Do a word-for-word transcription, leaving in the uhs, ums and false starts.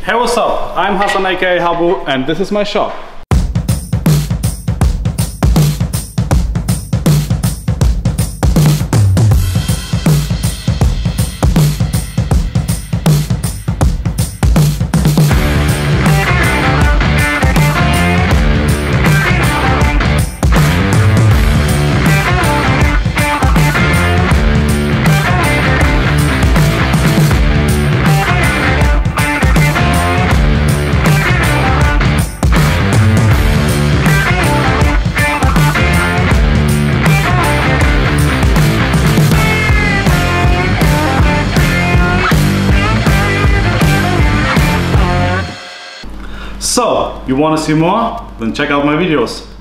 Hey, what's up? I'm Hassan aka H A B U and this is my shop. So, you want to see more? Then check out my videos.